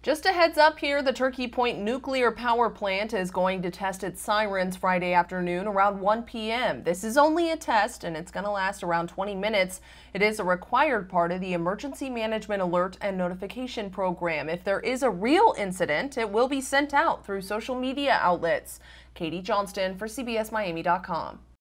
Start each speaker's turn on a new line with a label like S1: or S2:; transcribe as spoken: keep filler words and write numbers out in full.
S1: Just a heads up here, the Turkey Point nuclear power plant is going to test its sirens Friday afternoon around one p m This is only a test and it's going to last around twenty minutes. It is a required part of the Emergency Management Alert and Notification Program. If there is a real incident, it will be sent out through social media outlets. Katie Johnston for C B S Miami dot com.